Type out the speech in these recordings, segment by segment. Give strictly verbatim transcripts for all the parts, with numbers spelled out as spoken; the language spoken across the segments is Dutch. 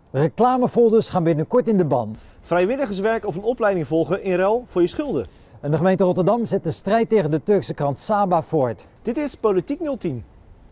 Reclamefolders gaan binnenkort in de ban. Vrijwilligerswerk of een opleiding volgen in ruil voor je schulden. En de gemeente Rotterdam zet de strijd tegen de Turkse krant Saba voort. Dit is Politiek nul tien.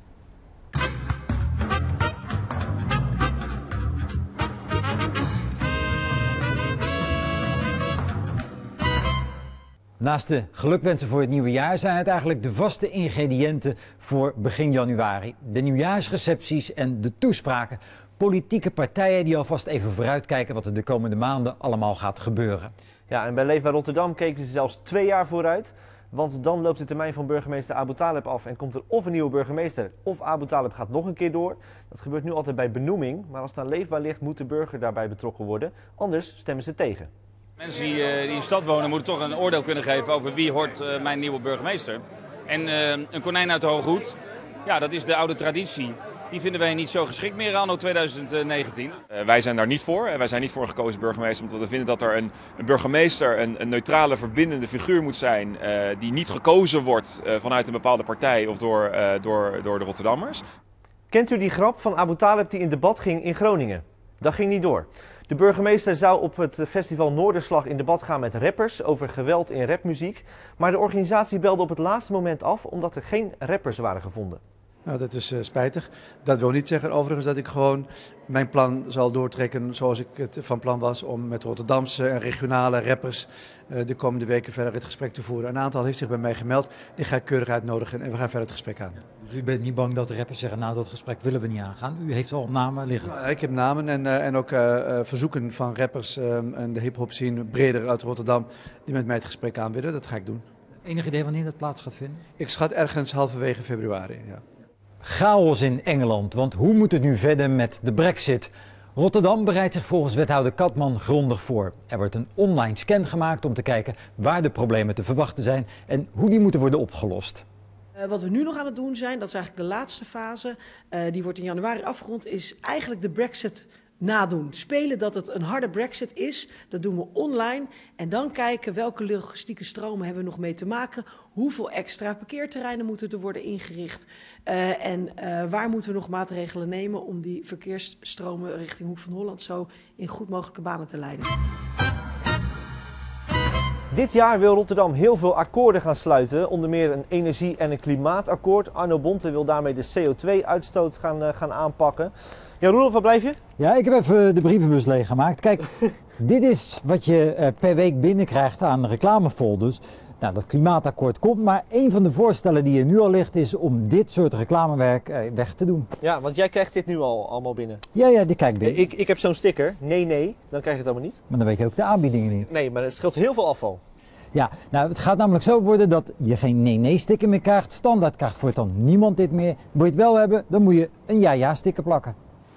Naast de gelukwensen voor het nieuwe jaar zijn het eigenlijk de vaste ingrediënten voor begin januari. De nieuwjaarsrecepties en de toespraken. Politieke partijen die alvast even vooruitkijken wat er de komende maanden allemaal gaat gebeuren. Ja, en bij Leefbaar Rotterdam keken ze zelfs twee jaar vooruit. Want dan loopt de termijn van burgemeester Abu Taleb af en komt er of een nieuwe burgemeester of Abu Taleb gaat nog een keer door. Dat gebeurt nu altijd bij benoeming, maar als het aan Leefbaar ligt moet de burger daarbij betrokken worden. Anders stemmen ze tegen. Mensen die, uh, die in de stad wonen moeten toch een oordeel kunnen geven over wie hoort uh, mijn nieuwe burgemeester. En uh, een konijn uit de hoge hoed, ja, dat is de oude traditie. Die vinden wij niet zo geschikt meer anno tweeduizend negentien. Uh, wij zijn daar niet voor. Uh, wij zijn niet voor een gekozen burgemeester. Omdat we vinden dat er een, een burgemeester een, een neutrale, verbindende figuur moet zijn. Uh, die niet gekozen wordt uh, vanuit een bepaalde partij of door, uh, door, door de Rotterdammers. Kent u die grap van Abu Taleb die in debat ging in Groningen? Dat ging niet door. De burgemeester zou op het festival Noorderslag in debat gaan met rappers over geweld in rapmuziek. Maar de organisatie belde op het laatste moment af omdat er geen rappers waren gevonden. Nou, dat is uh, spijtig. Dat wil niet zeggen overigens dat ik gewoon mijn plan zal doortrekken zoals ik het van plan was om met Rotterdamse en regionale rappers uh, de komende weken verder het gesprek te voeren. Een aantal heeft zich bij mij gemeld, die ga ik keurig uitnodigen en we gaan verder het gesprek aan. Dus u bent niet bang dat de rappers zeggen, nou dat gesprek willen we niet aangaan? U heeft al namen liggen. Ja, ik heb namen en, uh, en ook uh, uh, verzoeken van rappers uh, en de hip-hop scene breder uit Rotterdam die met mij het gesprek aan willen. Dat ga ik doen. Enig idee wanneer dat plaats gaat vinden? Ik schat ergens halverwege februari, ja. Chaos in Engeland, want hoe moet het nu verder met de Brexit? Rotterdam bereidt zich volgens wethouder Katman grondig voor. Er wordt een online scan gemaakt om te kijken waar de problemen te verwachten zijn en hoe die moeten worden opgelost. Uh, wat we nu nog aan het doen zijn, dat is eigenlijk de laatste fase, uh, die wordt in januari afgerond, is eigenlijk de Brexit nadoen. Spelen dat het een harde Brexit is, dat doen we online. En dan kijken welke logistieke stromen hebben we nog mee te maken. Hoeveel extra parkeerterreinen moeten er worden ingericht. Uh, en uh, waar moeten we nog maatregelen nemen om die verkeersstromen richting Hoek van Holland zo in goed mogelijke banen te leiden. Dit jaar wil Rotterdam heel veel akkoorden gaan sluiten, onder meer een energie- en een klimaatakkoord. Arno Bonte wil daarmee de C O twee uitstoot gaan, uh, gaan aanpakken. Ja, Roelof, waar blijf je? Ja, ik heb even de brievenbus leeggemaakt. Kijk, dit is wat je uh, per week binnenkrijgt aan reclamefolders. Nou, dat klimaatakkoord komt, maar een van de voorstellen die er nu al ligt is om dit soort reclamewerk uh, weg te doen. Ja, want jij krijgt dit nu al allemaal binnen. Ja, ja, die kijk binnen. Ik, ik heb zo'n sticker, nee, nee, dan krijg je het allemaal niet. Maar dan weet je ook de aanbiedingen niet. Nee, maar het scheelt heel veel afval. Ja, nou het gaat namelijk zo worden dat je geen nee-nee-sticker meer krijgt. Standaard krijgt voortaan niemand dit meer. Wil je het wel hebben, dan moet je een ja-ja-sticker plakken.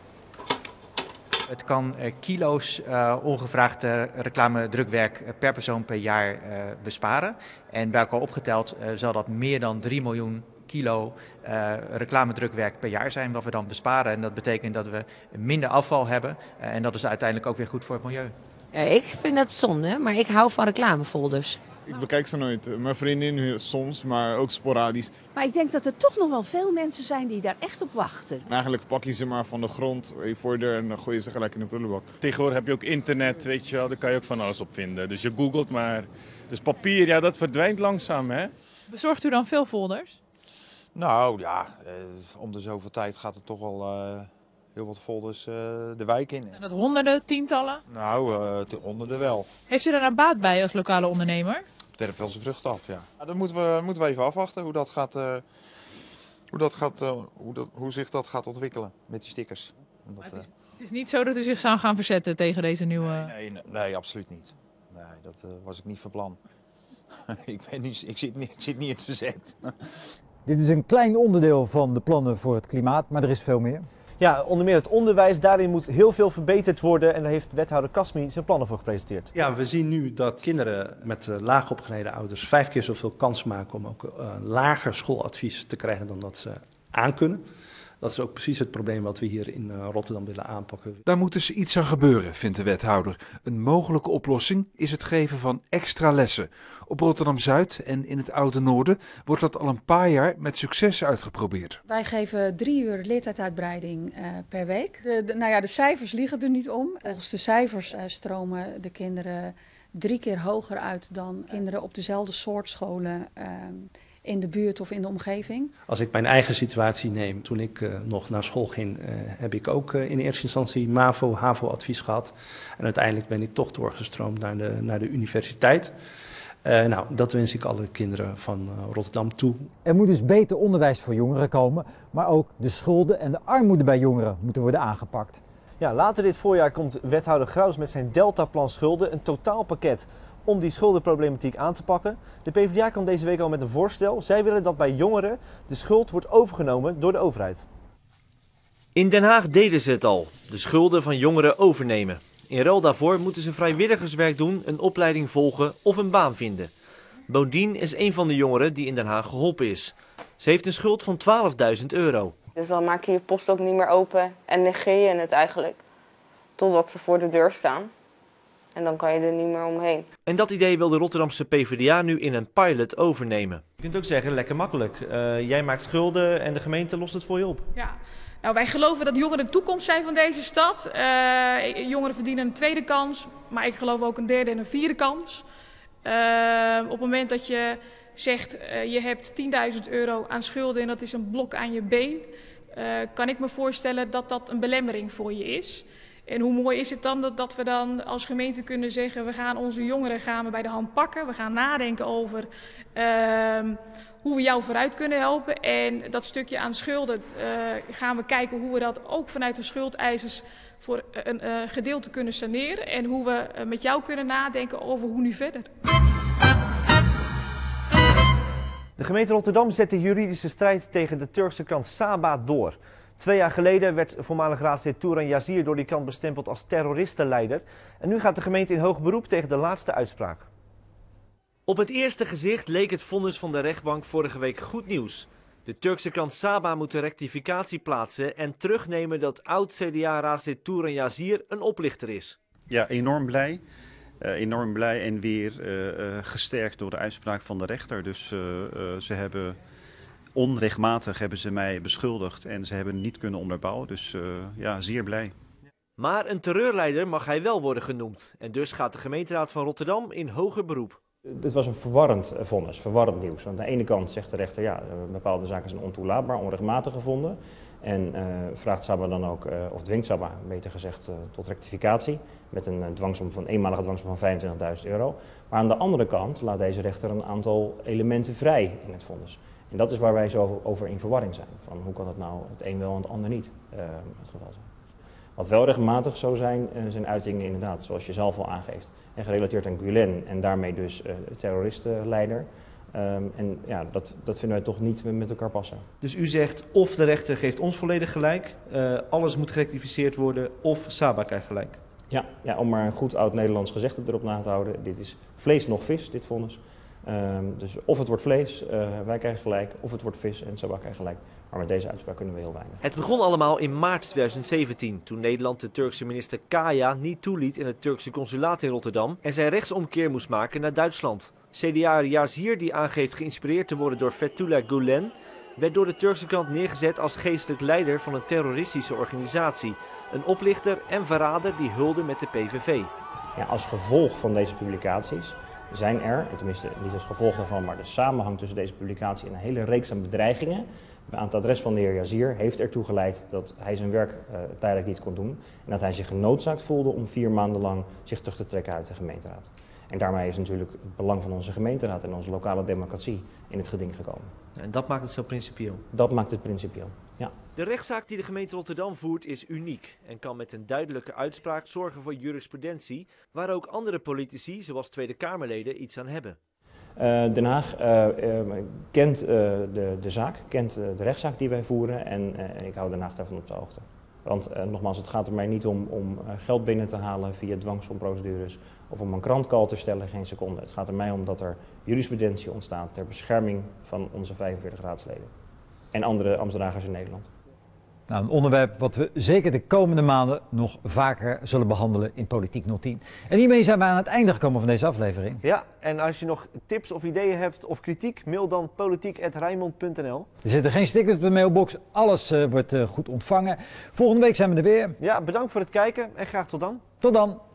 Het kan uh, kilo's uh, ongevraagd uh, reclame-drukwerk per persoon per jaar uh, besparen. En bij elkaar opgeteld uh, zal dat meer dan drie miljoen kilo uh, reclame-drukwerk per jaar zijn wat we dan besparen. En dat betekent dat we minder afval hebben uh, en dat is uiteindelijk ook weer goed voor het milieu. Ja, ik vind dat zonde, maar ik hou van reclamefolders. Ik bekijk ze nooit. Mijn vriendin soms, maar ook sporadisch. Maar ik denk dat er toch nog wel veel mensen zijn die daar echt op wachten. En eigenlijk pak je ze maar van de grond voor je deur en dan gooi je ze gelijk in de prullenbak. Tegenwoordig heb je ook internet, weet je wel, daar kan je ook van alles op vinden. Dus je googelt maar. Dus papier, ja, dat verdwijnt langzaam, hè. Bezorgt u dan veel folders? Nou ja, eh, om de zoveel tijd gaat er toch wel uh, heel wat folders uh, de wijk in. Zijn dat honderden, tientallen? Nou, uh, honderden wel. Heeft u daar een baat bij als lokale ondernemer? Het werpt wel zijn vrucht af, ja. ja dan moeten we, moeten we even afwachten hoe, dat gaat, uh, hoe, dat gaat, uh, hoe, dat, hoe zich dat gaat ontwikkelen met die stickers. Dat, het, is, het is niet zo dat u zich zou gaan verzetten tegen deze nieuwe... Nee, nee, nee absoluut niet. Nee, dat uh, was ik niet van plan. ik, ben niet, ik, zit niet, ik zit niet in het verzet. Dit is een klein onderdeel van de plannen voor het klimaat, maar er is veel meer. Ja, onder meer het onderwijs, daarin moet heel veel verbeterd worden en daar heeft wethouder Kasmi zijn plannen voor gepresenteerd. Ja, we zien nu dat kinderen met uh, laag opgeleide ouders vijf keer zoveel kans maken om ook uh, lager schooladvies te krijgen dan dat ze aankunnen. Dat is ook precies het probleem wat we hier in uh, Rotterdam willen aanpakken. Daar moet dus iets aan gebeuren, vindt de wethouder. Een mogelijke oplossing is het geven van extra lessen. Op Rotterdam-Zuid en in het Oude Noorden wordt dat al een paar jaar met succes uitgeprobeerd. Wij geven drie uur leertijduitbreiding uh, per week. De, de, nou ja, de cijfers liegen er niet om. Volgens de cijfers uh, stromen de kinderen drie keer hoger uit dan kinderen op dezelfde soort scholen uh, in de buurt of in de omgeving. Als ik mijn eigen situatie neem, toen ik uh, nog naar school ging, uh, heb ik ook uh, in eerste instantie MAVO, HAVO-advies gehad. En uiteindelijk ben ik toch doorgestroomd naar de, naar de universiteit. Uh, nou, dat wens ik alle kinderen van uh, Rotterdam toe. Er moet dus beter onderwijs voor jongeren komen, maar ook de schulden en de armoede bij jongeren moeten worden aangepakt. Ja, later dit voorjaar komt wethouder Graus met zijn Deltaplan schulden, een totaalpakket om die schuldenproblematiek aan te pakken. De PvdA kwam deze week al met een voorstel. Zij willen dat bij jongeren de schuld wordt overgenomen door de overheid. In Den Haag deden ze het al, de schulden van jongeren overnemen. In ruil daarvoor moeten ze vrijwilligerswerk doen, een opleiding volgen of een baan vinden. Bodien is een van de jongeren die in Den Haag geholpen is. Ze heeft een schuld van twaalfduizend euro. Dus dan maak je je post ook niet meer open en negeer je het eigenlijk. Totdat ze voor de deur staan. En dan kan je er niet meer omheen. En dat idee wil de Rotterdamse PvdA nu in een pilot overnemen. Je kunt ook zeggen, lekker makkelijk. Uh, jij maakt schulden en de gemeente lost het voor je op. Ja. Nou, wij geloven dat jongeren de toekomst zijn van deze stad. Uh, jongeren verdienen een tweede kans, maar ik geloof ook een derde en een vierde kans. Uh, op het moment dat je zegt, uh, je hebt tienduizend euro aan schulden en dat is een blok aan je been, uh, kan ik me voorstellen dat dat een belemmering voor je is. En hoe mooi is het dan dat, dat we dan als gemeente kunnen zeggen, we gaan onze jongeren gaan we bij de hand pakken. We gaan nadenken over uh, hoe we jou vooruit kunnen helpen. En dat stukje aan schulden uh, gaan we kijken hoe we dat ook vanuit de schuldeisers voor een uh, gedeelte kunnen saneren. En hoe we uh, met jou kunnen nadenken over hoe nu verder. De gemeente Rotterdam zet de juridische strijd tegen de Turkse krant Saba door. Twee jaar geleden werd voormalig raadslid Turan Yazir door die krant bestempeld als terroristenleider. En nu gaat de gemeente in hoog beroep tegen de laatste uitspraak. Op het eerste gezicht leek het vonnis van de rechtbank vorige week goed nieuws. De Turkse krant Saba moet een rectificatie plaatsen en terugnemen dat oud-C D A-raadslid Turan Yazir een oplichter is. Ja, enorm blij. Uh, enorm blij en weer uh, uh, gesterkt door de uitspraak van de rechter. Dus uh, uh, ze hebben onrechtmatig hebben ze mij beschuldigd en ze hebben het niet kunnen onderbouwen. Dus uh, ja, zeer blij. Maar een terreurleider mag hij wel worden genoemd. En dus gaat de gemeenteraad van Rotterdam in hoger beroep. Dit was een verwarrend vonnis, verwarrend nieuws. Want aan de ene kant zegt de rechter, ja, bepaalde zaken zijn ontoelaatbaar, onrechtmatig gevonden. En uh, vraagt Saba dan ook, uh, of dwingt Saba, beter gezegd, uh, tot rectificatie. Met een uh, dwangsom van, eenmalige dwangsom van vijfentwintigduizend euro. Maar aan de andere kant laat deze rechter een aantal elementen vrij in het vonnis. En dat is waar wij zo over in verwarring zijn. Van hoe kan het nou het een wel en het ander niet uh, het geval zijn. Wat wel regelmatig zo zijn, uh, zijn uitingen inderdaad, zoals je zelf al aangeeft. En gerelateerd aan Gulen en daarmee dus uh, terroristenleider. Um, en ja, dat, dat vinden wij toch niet met elkaar passen. Dus u zegt of de rechter geeft ons volledig gelijk, uh, alles moet gerectificeerd worden of Saba krijgt gelijk. Ja, ja, om maar een goed oud-Nederlands gezegde erop na te houden. Dit is vlees nog vis, dit vonnis. Um, dus of het wordt vlees, uh, wij krijgen gelijk, of het wordt vis en Saba krijgt gelijk. Maar met deze uitspraak kunnen we heel weinig. Het begon allemaal in maart tweeduizend zeventien, toen Nederland de Turkse minister Kaya niet toeliet in het Turkse consulaat in Rotterdam en zij rechtsomkeer moest maken naar Duitsland. C D A Yazir, die aangeeft geïnspireerd te worden door Fethullah Gulen, werd door de Turkse krant neergezet als geestelijk leider van een terroristische organisatie. Een oplichter en verrader die hulde met de P V V. Ja, als gevolg van deze publicaties zijn er, tenminste niet als gevolg daarvan, maar de samenhang tussen deze publicatie en een hele reeks aan bedreigingen aan het adres van de heer Yazir heeft ertoe geleid dat hij zijn werk uh, tijdelijk niet kon doen. En dat hij zich genoodzaakt voelde om vier maanden lang zich terug te trekken uit de gemeenteraad. En daarmee is natuurlijk het belang van onze gemeenteraad en onze lokale democratie in het geding gekomen. En dat maakt het zo principieel? Dat maakt het principieel, ja. De rechtszaak die de gemeente Rotterdam voert is uniek en kan met een duidelijke uitspraak zorgen voor jurisprudentie, waar ook andere politici, zoals Tweede Kamerleden, iets aan hebben. Uh, Den Haag uh, uh, kent uh, de, de zaak, kent uh, de rechtszaak die wij voeren en uh, ik hou Den Haag daarvan op de hoogte. Want uh, nogmaals, het gaat er mij niet om, om uh, geld binnen te halen via dwangsomprocedures of om een krantkal te stellen, geen seconde. Het gaat er mij om dat er jurisprudentie ontstaat ter bescherming van onze vijfenveertig raadsleden en andere ambtsdragers in Nederland. Nou, een onderwerp wat we zeker de komende maanden nog vaker zullen behandelen in Politiek nul tien. En hiermee zijn we aan het einde gekomen van deze aflevering. Ja, en als je nog tips of ideeën hebt of kritiek, mail dan politiek apenstaartje rijnmond punt n l. Er zitten geen stickers op de mailbox, alles uh, wordt uh, goed ontvangen. Volgende week zijn we er weer. Ja, bedankt voor het kijken en graag tot dan. Tot dan.